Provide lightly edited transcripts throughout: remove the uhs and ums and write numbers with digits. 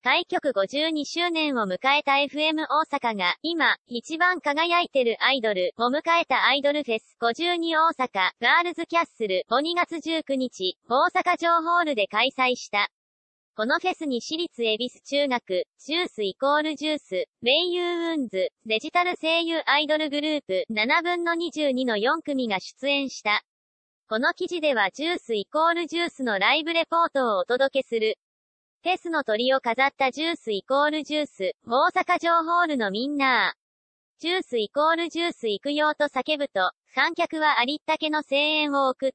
開局52周年を迎えた FM 大阪が、今、一番輝いてるアイドルを迎えたアイドルフェス52大阪ガールズキャッスルを2月19日、大阪城ホールで開催した。このフェスに私立恵比寿中学、ジュースイコールジュース、メイユーウンズ、デジタル声優アイドルグループ7分の22の4組が出演した。この記事ではジュースイコールジュースのライブレポートをお届けする。フェスの鳥を飾ったジュースイコールジュース、大阪城ホールのみんなジュースイコールジュース行くよと叫ぶと、観客はありったけの声援を送った。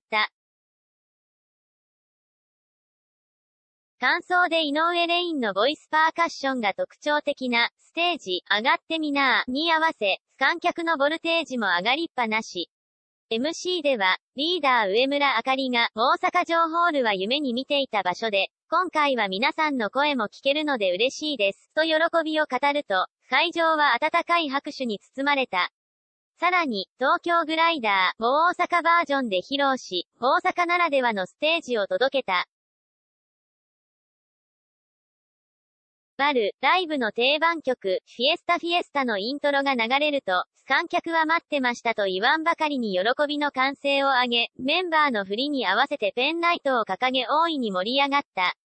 感想で井上レインのボイスパーカッションが特徴的な、ステージ、上がってみなーに合わせ、観客のボルテージも上がりっぱなし。MC では、リーダー上村あかりが、大阪城ホールは夢に見ていた場所で、今回は皆さんの声も聞けるので嬉しいです、と喜びを語ると、会場は温かい拍手に包まれた。さらに、東京グライダーを大阪バージョンで披露し、大阪ならではのステージを届けた。ライブの定番曲、フィエスタフィエスタのイントロが流れると、観客は待ってましたと言わんばかりに喜びの歓声を上げ、メンバーの振りに合わせてペンライトを掲げ大いに盛り上がった。